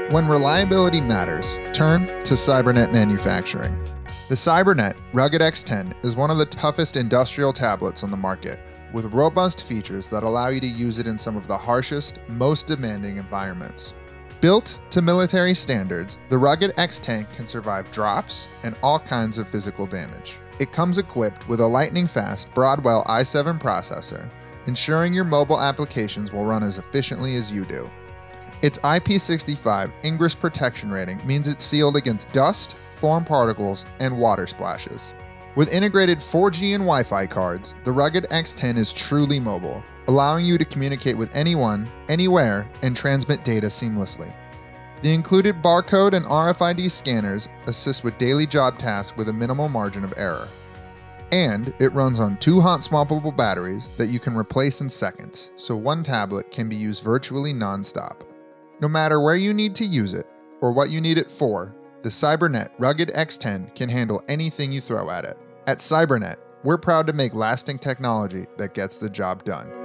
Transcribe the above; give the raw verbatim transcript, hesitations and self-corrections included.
When reliability matters, turn to Cybernet Manufacturing. The Cybernet Rugged X ten is one of the toughest industrial tablets on the market, with robust features that allow you to use it in some of the harshest, most demanding environments. Built to military standards, the Rugged X ten can survive drops and all kinds of physical damage. It comes equipped with a lightning-fast Broadwell i seven processor, ensuring your mobile applications will run as efficiently as you do. Its I P sixty-five Ingress protection rating means it's sealed against dust, foreign particles, and water splashes. With integrated four G and Wi-Fi cards, the Rugged X ten is truly mobile, allowing you to communicate with anyone, anywhere, and transmit data seamlessly. The included barcode and R F I D scanners assist with daily job tasks with a minimal margin of error. And it runs on two hot swappable batteries that you can replace in seconds, so one tablet can be used virtually non-stop. No matter where you need to use it, or what you need it for, the Cybernet Rugged X ten can handle anything you throw at it. At Cybernet, we're proud to make lasting technology that gets the job done.